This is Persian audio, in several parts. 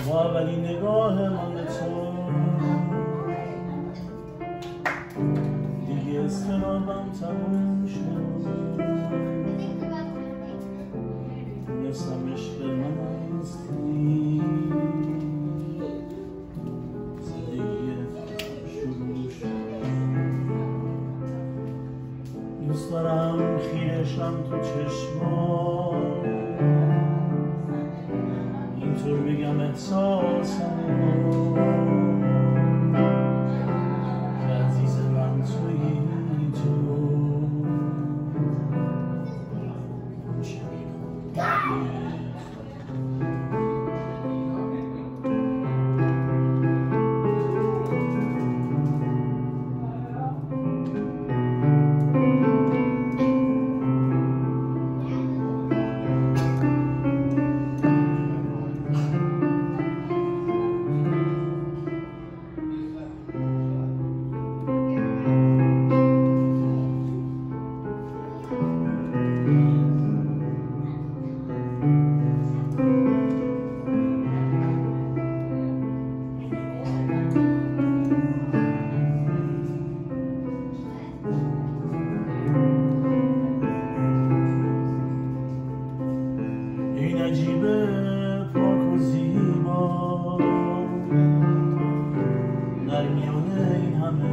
با اولین نگاه من به تو دیگه استرابم تموم شد نفسم عشق من هستی زندگی شروع شد دوست دارم خیرشم تو چشمات اینطور بگم احساسمو که عزیز من تویی تو این عجیبه پاک و زیبا در میان این همه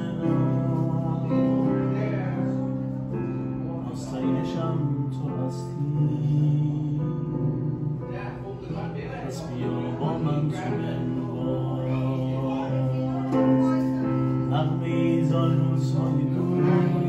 آستینشم تو هستی پس بیا با من تو بنواز نغمه ای زان روزهای دور